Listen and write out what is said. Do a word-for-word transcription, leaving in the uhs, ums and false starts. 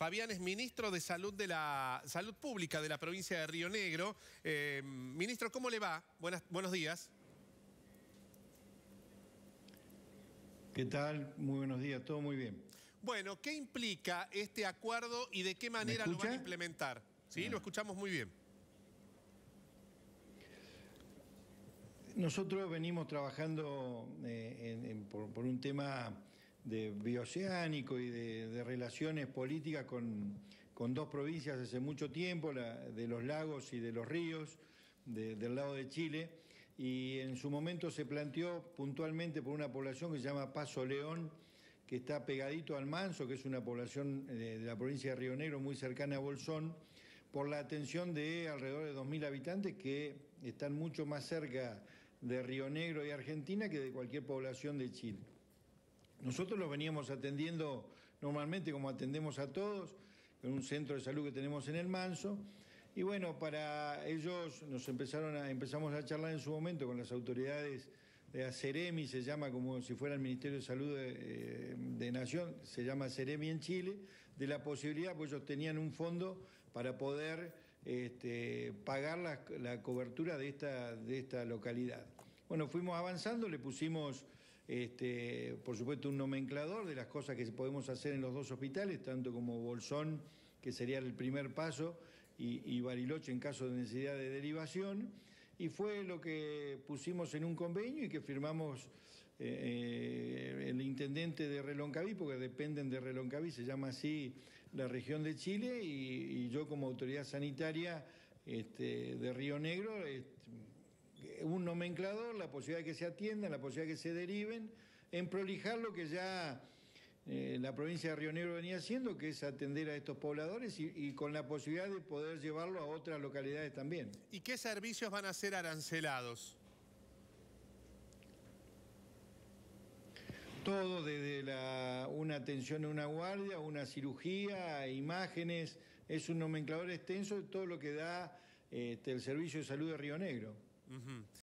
Fabián es ministro de Salud de la Salud Pública de la provincia de Río Negro. Eh, ministro, ¿cómo le va? Buenas, buenos días. ¿Qué tal? Muy buenos días, todo muy bien. Bueno, ¿qué implica este acuerdo y de qué manera lo van a implementar? Sí, ah. Lo escuchamos muy bien. Nosotros venimos trabajando eh, en, en, por, por un tema de bioceánico y de, de relaciones políticas con, con dos provincias hace mucho tiempo, la de los lagos y de los ríos, de, del lado de Chile, y en su momento se planteó puntualmente por una población que se llama Paso León, que está pegadito al Manso, que es una población de, de la provincia de Río Negro muy cercana a Bolsón, por la atención de alrededor de dos mil habitantes que están mucho más cerca de Río Negro y Argentina que de cualquier población de Chile. Nosotros los veníamos atendiendo normalmente como atendemos a todos, en un centro de salud que tenemos en el Manso, y bueno, para ellos nos empezaron a, empezamos a charlar en su momento con las autoridades de la Ceremi, se llama como si fuera el Ministerio de Salud de, de Nación, se llama Ceremi en Chile, de la posibilidad, pues ellos tenían un fondo para poder este, pagar la, la cobertura de esta, de esta localidad. Bueno, fuimos avanzando, le pusimos, este, por supuesto, un nomenclador de las cosas que podemos hacer en los dos hospitales, tanto como Bolsón, que sería el primer paso, y, y Bariloche en caso de necesidad de derivación, y fue lo que pusimos en un convenio y que firmamos eh, el intendente de Reloncaví, porque dependen de Reloncaví, se llama así la región de Chile, y, y yo como autoridad sanitaria este, de Río Negro, este, un nomenclador, la posibilidad de que se atiendan, la posibilidad de que se deriven, en prolijar lo que ya eh, la provincia de Río Negro venía haciendo, que es atender a estos pobladores y, y con la posibilidad de poder llevarlo a otras localidades también. ¿Y qué servicios van a ser arancelados? Todo, desde la, una atención a una guardia, una cirugía, imágenes, es un nomenclador extenso de todo lo que da este, el Servicio de Salud de Río Negro. Uh-huh.